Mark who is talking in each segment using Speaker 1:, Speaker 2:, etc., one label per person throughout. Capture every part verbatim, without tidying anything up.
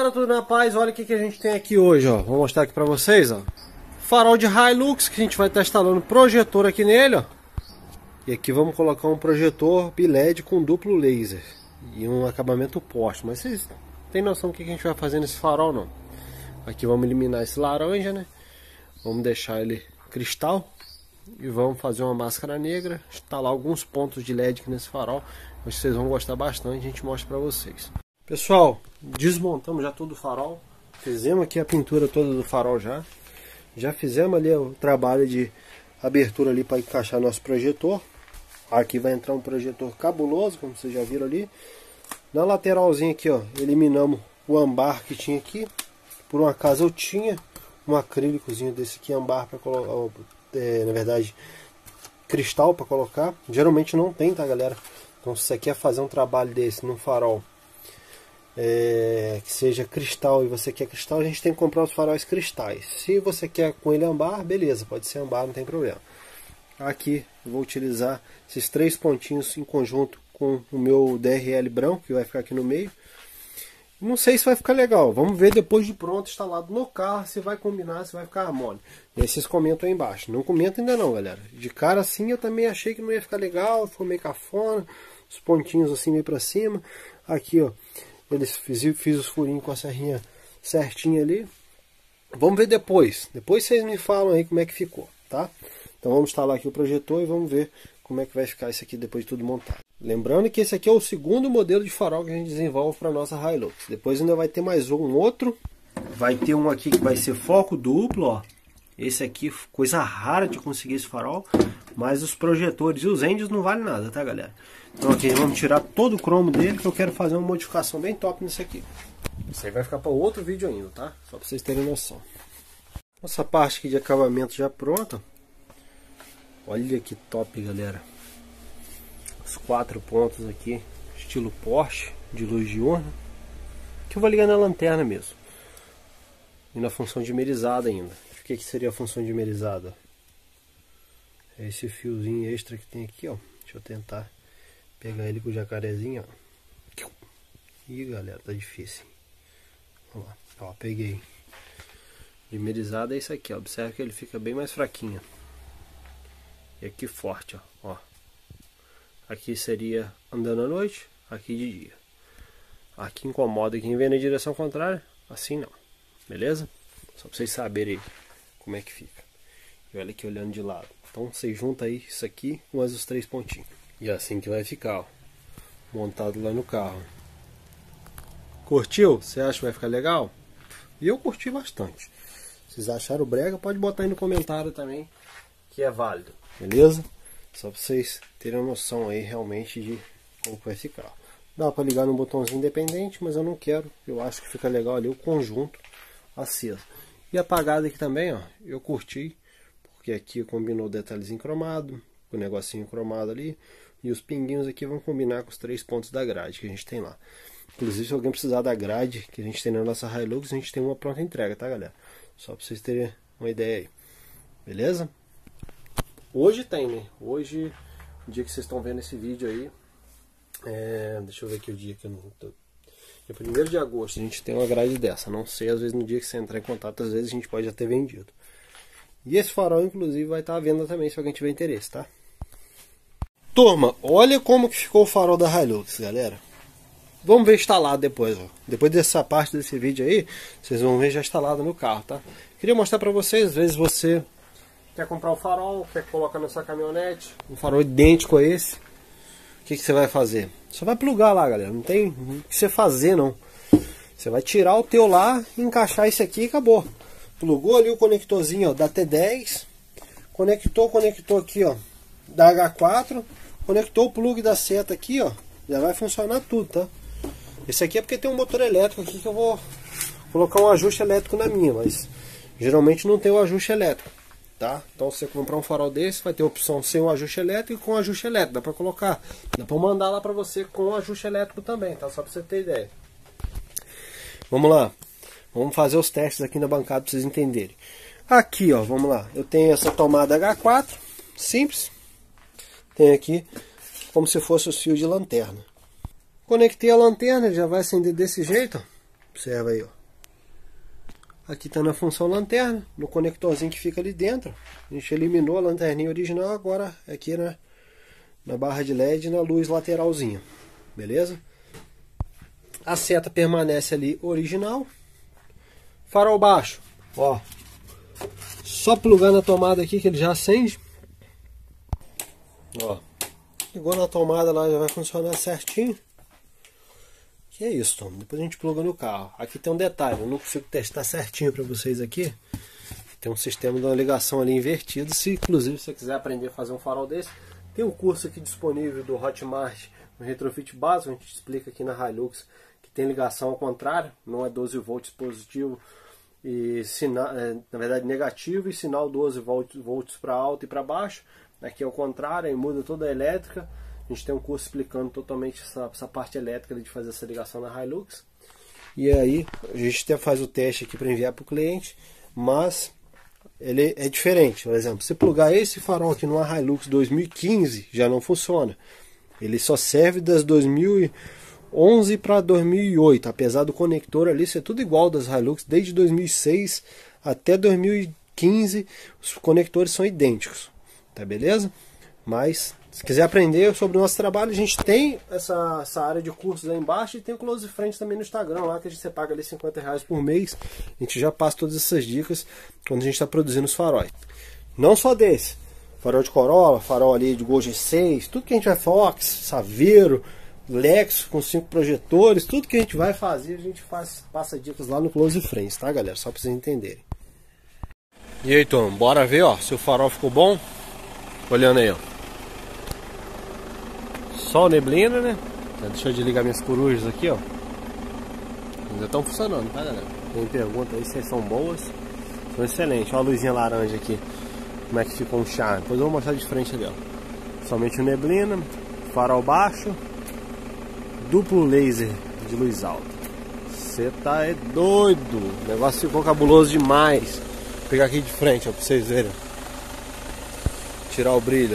Speaker 1: galera, tudo na paz? Olha o que, que a gente tem aqui hoje, ó. Vou mostrar aqui pra vocês, ó. Farol de Hilux, que a gente vai estar instalando projetor aqui nele, ó. E aqui vamos colocar um projetor B L E D com duplo laser e um acabamento poste. Mas vocês têm noção do que a gente vai fazer nesse farol, não? Aqui vamos eliminar esse laranja, né? Vamos deixar ele cristal e vamos fazer uma máscara negra, instalar alguns pontos de L E D aqui nesse farol. Acho que vocês vão gostar bastante, a gente mostra pra vocês. Pessoal, desmontamos já todo o farol, fizemos aqui a pintura toda do farol já. Já fizemos ali o trabalho de abertura ali para encaixar nosso projetor. Aqui vai entrar um projetor cabuloso, como vocês já viram ali. Na lateralzinha aqui, ó, eliminamos o ambar que tinha aqui. Por um acaso eu tinha um acrílicozinho desse aqui, ambar para colocar, é, na verdade, cristal para colocar. Geralmente não tem, tá, galera? Então se você quer fazer um trabalho desse no farol, É, que seja cristal e você quer cristal, a gente tem que comprar os faróis cristais. Se você quer com ele ambar, beleza, pode ser ambar, não tem problema. Aqui eu vou utilizar esses três pontinhos em conjunto com o meu D R L branco, que vai ficar aqui no meio. Não sei se vai ficar legal, vamos ver depois de pronto, instalado no carro, se vai combinar, se vai ficar mole. E aí vocês comentam aí embaixo. Não comentam ainda não, galera. De cara assim eu também achei que não ia ficar legal, ficou meio cafona, os pontinhos assim meio pra cima. Aqui, ó, eles fiz, fiz os furinhos com a serrinha certinha ali. Vamos ver depois. Depois vocês me falam aí como é que ficou, tá? Então vamos instalar aqui o projetor e vamos ver como é que vai ficar isso aqui depois de tudo montado. Lembrando que esse aqui é o segundo modelo de farol que a gente desenvolve para nossa Hilux. Depois ainda vai ter mais um outro. Vai ter um aqui que vai ser foco duplo, ó. Esse aqui, coisa rara de conseguir esse farol. Mas os projetores e os índios não valem nada, tá, galera? Então aqui vamos tirar todo o cromo dele, que eu quero fazer uma modificação bem top nisso aqui. Isso aí vai ficar para outro vídeo ainda, tá? Só para vocês terem noção. Essa parte aqui de acabamento já pronta. Olha que top, galera. Os quatro pontos aqui, estilo Porsche, de luz diurna. Que eu vou ligar na lanterna mesmo. E na função dimerizada ainda. O que, que seria a função dimerizada? É esse fiozinho extra que tem aqui, ó. Deixa eu tentar pegar ele com o jacarezinho, ó. Ih, galera, tá difícil. Vamos lá. Ó, peguei. Dimerizado é isso aqui, ó. Observa que ele fica bem mais fraquinho. E aqui forte, ó. ó. Aqui seria andando à noite, aqui de dia. Aqui incomoda quem vem na direção contrária, assim não. Beleza? Só pra vocês saberem como é que fica. E olha aqui olhando de lado. Então você junta aí isso aqui com mais os três pontinhos. E é assim que vai ficar, ó, montado lá no carro. Curtiu? Você acha que vai ficar legal? E eu curti bastante. Se vocês acharam brega, pode botar aí no comentário também, que é válido. Beleza? Só para vocês terem uma noção aí realmente de como vai ficar. Dá para ligar no botãozinho independente, mas eu não quero. Eu acho que fica legal ali o conjunto aceso. E apagado aqui também, ó, eu curti. Porque aqui combinou o detalhezinho cromado, o negocinho cromado ali. E os pinguinhos aqui vão combinar com os três pontos da grade que a gente tem lá. Inclusive, se alguém precisar da grade que a gente tem na nossa Hilux, a gente tem uma pronta entrega, tá, galera? Só para vocês terem uma ideia aí. Beleza? Hoje tem, né? Hoje, o dia que vocês estão vendo esse vídeo aí, é... deixa eu ver aqui o dia que eu não tô... É primeiro de agosto, a gente tem uma grade dessa. Não sei, às vezes no dia que você entrar em contato, às vezes a gente pode já ter vendido. E esse farol, inclusive, vai estar à venda também, se alguém tiver interesse, tá? Turma, olha como que ficou o farol da Hilux, galera. Vamos ver instalado depois, ó. Depois dessa parte desse vídeo aí, vocês vão ver já instalado no carro, tá? Queria mostrar pra vocês, às vezes você quer comprar o farol, quer colocar na sua caminhonete, um farol idêntico a esse. O que, que você vai fazer? Só vai plugar lá, galera. Não tem o que você fazer, não. Você vai tirar o teu lá, encaixar esse aqui e acabou. Plugou ali o conectorzinho, ó, da T dez. Conectou o conector aqui, ó, da H quatro. Conectou o plug da seta aqui, ó. Já vai funcionar tudo, tá? Esse aqui é porque tem um motor elétrico aqui que eu vou colocar um ajuste elétrico na minha, mas geralmente não tem o ajuste elétrico, tá? Então se você comprar um farol desse, vai ter a opção sem o ajuste elétrico e com o ajuste elétrico. Dá pra colocar, dá pra mandar lá pra você com o ajuste elétrico também, tá? Só pra você ter ideia. Vamos lá. Vamos fazer os testes aqui na bancada pra vocês entenderem. Aqui, ó, vamos lá. Eu tenho essa tomada H quatro, simples. Tem aqui como se fosse os fios de lanterna. Conectei a lanterna, já vai acender desse jeito, ó. Observa aí, ó. Aqui está na função lanterna, no conectorzinho que fica ali dentro. A gente eliminou a lanterninha original, agora aqui na, na barra de L E D e na luz lateralzinha. Beleza? A seta permanece ali original. Farol baixo, ó. Só plugar na tomada aqui que ele já acende. Ó. Ligou na tomada lá, já vai funcionar certinho. Que é isso, Tom. Depois a gente pluga no carro. Aqui tem um detalhe, eu não consigo testar certinho para vocês aqui. Tem um sistema de uma ligação ali invertido. Se inclusive você quiser aprender a fazer um farol desse, tem um curso aqui disponível do Hotmart, no Retrofit básico, a gente explica aqui na Hilux que tem ligação ao contrário, não é doze volts positivo e sinal, é, na verdade negativo, e sinal doze volts para alto e para baixo. Aqui é o contrário, aí muda toda a elétrica. A gente tem um curso explicando totalmente essa, essa parte elétrica de fazer essa ligação na Hilux. E aí a gente até faz o teste aqui para enviar para o cliente, mas ele é diferente. Por exemplo, se plugar esse farol aqui numa Hilux dois mil e quinze, já não funciona. Ele só serve das dois mil e onze para dois mil e oito, apesar do conector ali ser tudo igual das Hilux, desde dois mil e seis até dois mil e quinze, os conectores são idênticos, tá beleza? Mas se quiser aprender sobre o nosso trabalho, a gente tem essa, essa área de cursos aí embaixo e tem o Close Friends também no Instagram, lá que a gente você paga ali cinquenta reais por mês. A gente já passa todas essas dicas quando a gente está produzindo os faróis. Não só desse, farol de Corolla, farol ali de Gol G seis, tudo que a gente vai, Fox, Saveiro, Lexus com cinco projetores, tudo que a gente vai fazer, a gente faz, passa dicas lá no Close Friends, tá galera? Só para vocês entenderem. E aí, Tom, bora ver, ó, se o farol ficou bom? Olhando aí, ó. Só neblina, né? Deixa eu desligar minhas corujas aqui, ó. Ainda estão funcionando, tá galera? Quem pergunta aí se são boas, são excelentes. Olha a luzinha laranja aqui, como é que ficou um charme. Depois eu vou mostrar de frente ali, ó. Somente o neblina, farol baixo, duplo laser de luz alta. Você tá é doido, o negócio ficou cabuloso demais. Vou pegar aqui de frente, ó, pra vocês verem. Tirar o brilho.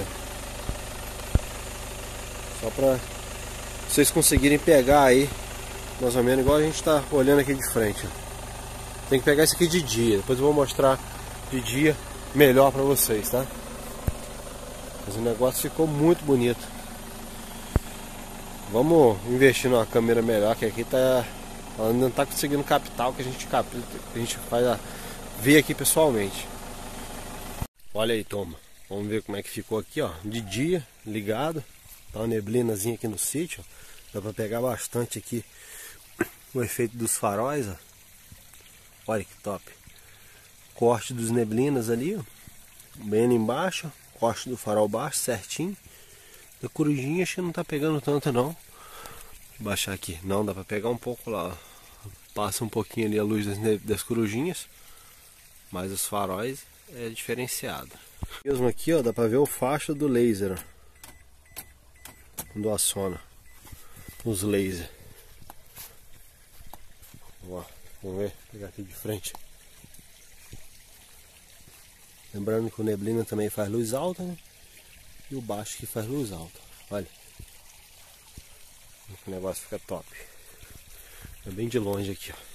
Speaker 1: Só pra vocês conseguirem pegar aí, mais ou menos igual a gente tá olhando aqui de frente, ó. Tem que pegar isso aqui de dia, depois eu vou mostrar de dia melhor pra vocês, tá? Mas o negócio ficou muito bonito. Vamos investir numa câmera melhor, que aqui tá, ela não tá conseguindo captar o que a gente capta, que a gente faz a ver aqui pessoalmente. Olha aí, toma. Vamos ver como é que ficou aqui, ó, de dia, ligado. Tá uma neblinazinha aqui no sítio, ó. Dá pra pegar bastante aqui o efeito dos faróis, ó. Olha que top. Corte dos neblinas ali, ó. Bem ali embaixo, ó. Corte do farol baixo, certinho. Da corujinha acho que não tá pegando tanto não. Vou baixar aqui. Não, dá pra pegar um pouco lá, ó. Passa um pouquinho ali a luz das, das corujinhas. Mas os faróis é diferenciado. Mesmo aqui, ó, dá pra ver o facho do laser, ó. Quando aciona os lasers. Ó, vamos ver, vou pegar aqui de frente. Lembrando que o neblina também faz luz alta, né? E o baixo que faz luz alta. Olha. O negócio fica top. É bem de longe aqui, ó.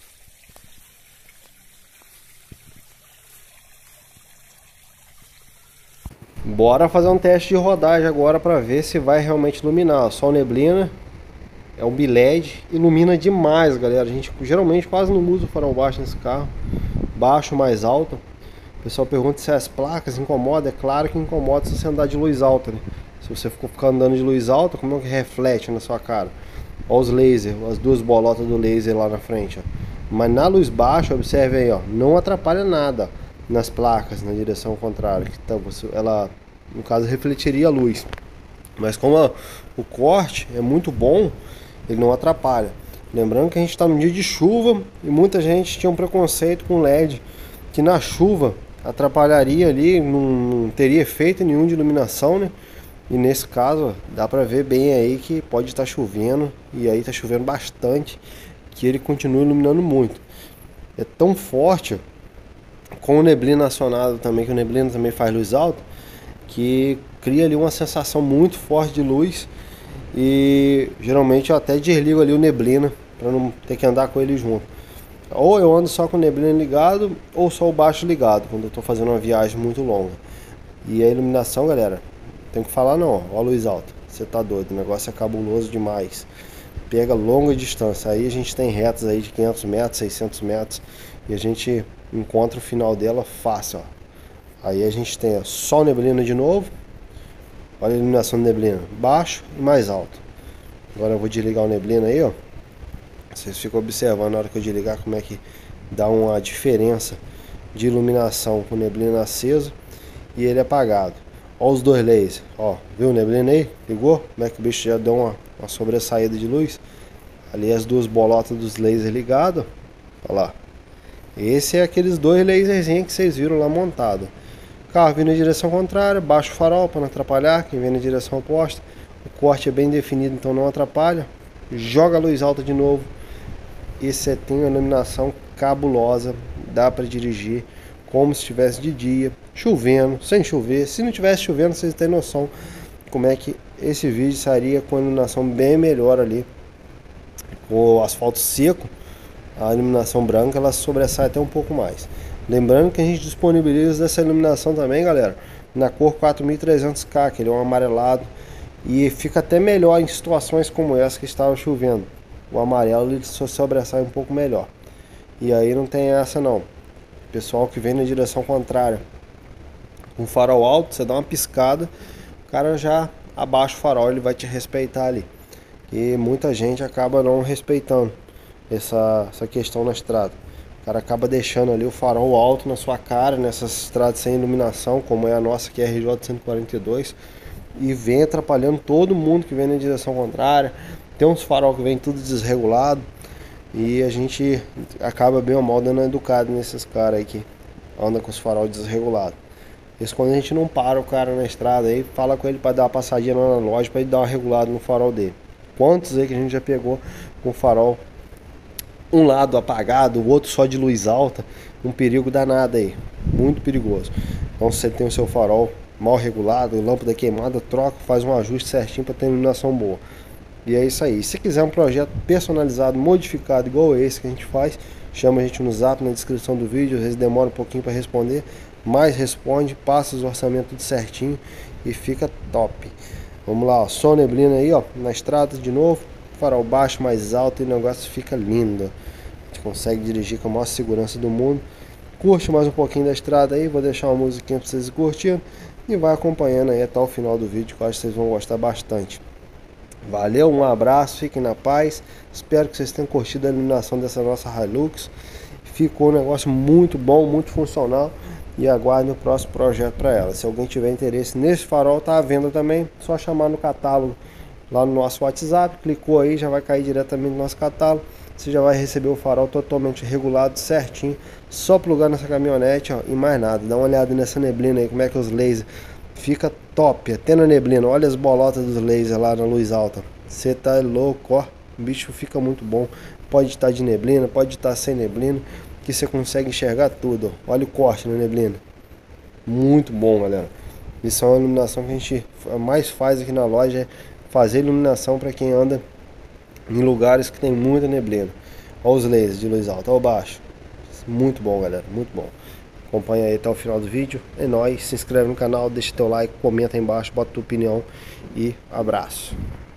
Speaker 1: Bora fazer um teste de rodagem agora para ver se vai realmente iluminar. Só neblina, é um B L E D, ilumina demais, galera. A gente geralmente quase não usa o farol baixo nesse carro, baixo mais alto. O pessoal pergunta se as placas incomodam. É claro que incomoda se você andar de luz alta, né? Se você for ficar andando de luz alta, como é que reflete na sua cara? Olha os lasers, as duas bolotas do laser lá na frente, ó. Mas na luz baixa, observe aí, ó, não atrapalha nada nas placas, na direção contrária. Então, ela, no caso, refletiria a luz. Mas como a, o corte é muito bom, ele não atrapalha. Lembrando que a gente está num dia de chuva e muita gente tinha um preconceito com L E D, que na chuva atrapalharia ali, não, não teria efeito nenhum de iluminação, né? E nesse caso, dá pra ver bem aí que pode estar chovendo, e aí tá chovendo bastante, que ele continua iluminando muito. É tão forte, com o neblina acionado também, que o neblina também faz luz alta, que cria ali uma sensação muito forte de luz. E geralmente eu até desligo ali o neblina para não ter que andar com ele junto. Ou eu ando só com o neblina ligado, ou só o baixo ligado, quando eu tô fazendo uma viagem muito longa. E a iluminação, galera, tem que falar não, ó a luz alta. Você tá doido, o negócio é cabuloso demais. Pega longa distância, aí a gente tem retas aí de quinhentos metros, seiscentos metros, e a gente encontra o final dela fácil, ó. Aí a gente tem ó, só neblina de novo. Olha a iluminação da neblina, baixo e mais alto. Agora eu vou desligar o neblina aí, ó. Vocês ficam observando na hora que eu desligar como é que dá uma diferença de iluminação com neblina acesa e ele apagado. Ó os dois lasers, ó, viu o neblina aí? Ligou? Como é que o bicho já deu uma, uma sobressaída de luz? Ali as duas bolotas dos lasers ligados, ó lá. Esse é aqueles dois laserzinhos que vocês viram lá montado. Carro vindo em direção contrária, baixa o farol para não atrapalhar quem vem na direção oposta. O corte é bem definido, então não atrapalha. Joga a luz alta de novo. E você tem uma iluminação cabulosa, dá para dirigir como se estivesse de dia, chovendo, sem chover. Se não tivesse chovendo, vocês têm noção como é que esse vídeo sairia com a iluminação bem melhor ali. Com o asfalto seco, a iluminação branca ela sobressai até um pouco mais. Lembrando que a gente disponibiliza essa iluminação também, galera, na cor quatro mil e trezentos K, que ele é um amarelado. E fica até melhor em situações como essa que estava chovendo. O amarelo ele só sobressai um pouco melhor. E aí não tem essa não. Pessoal que vem na direção contrária, com farol alto, você dá uma piscada, o cara já abaixa o farol, ele vai te respeitar ali. E muita gente acaba não respeitando essa, essa questão na estrada. O cara acaba deixando ali o farol alto na sua cara, nessas estradas sem iluminação, como é a nossa que é a R J cento e quarenta e dois. E vem atrapalhando todo mundo que vem na direção contrária. Tem uns farol que vem tudo desregulado. E a gente acaba bem ou mal dando educado nesses caras aí que andam com os farol desregulados. Isso quando a gente não para o cara na estrada aí, fala com ele para dar uma passadinha lá na loja para ele dar uma regulada no farol dele. Quantos aí que a gente já pegou com o farol um lado apagado, o outro só de luz alta, um perigo danado aí, muito perigoso. Então se você tem o seu farol mal regulado, lâmpada queimada, troca, faz um ajuste certinho para ter iluminação boa. E é isso aí. Se quiser um projeto personalizado, modificado, igual esse que a gente faz, chama a gente no zap, na descrição do vídeo. Às vezes demora um pouquinho para responder, mas responde, passa os orçamentos tudo certinho e fica top. Vamos lá, ó, só neblina aí, ó, na estrada de novo, farol baixo, mais alto, e o negócio fica lindo. A gente consegue dirigir com a maior segurança do mundo. Curte mais um pouquinho da estrada aí, vou deixar uma musiquinha para vocês curtirem e vai acompanhando aí até o final do vídeo, que eu acho que vocês vão gostar bastante. Valeu, um abraço, fiquem na paz. Espero que vocês tenham curtido a iluminação dessa nossa Hilux. Ficou um negócio muito bom, muito funcional. E aguardem o próximo projeto para ela. Se alguém tiver interesse nesse farol, tá à venda também. Só chamar no catálogo lá no nosso WhatsApp. Clicou aí, já vai cair diretamente no nosso catálogo. Você já vai receber o farol totalmente regulado, certinho. Só plugar nessa caminhonete, ó, e mais nada. Dá uma olhada nessa neblina aí, como é que os lasers fica top, até na neblina. Olha as bolotas dos lasers lá na luz alta. Você tá louco, ó. O bicho fica muito bom. Pode estar de neblina, pode estar sem neblina, que você consegue enxergar tudo. Ó. Olha o corte na neblina. Muito bom, galera. Isso é uma iluminação que a gente mais faz aqui na loja, é fazer iluminação para quem anda em lugares que tem muita neblina. Olha os lasers de luz alta, olha o baixo. Muito bom, galera, muito bom. Acompanha aí até o final do vídeo. É nóis, se inscreve no canal, deixa teu like, comenta aí embaixo, bota tua opinião e abraço.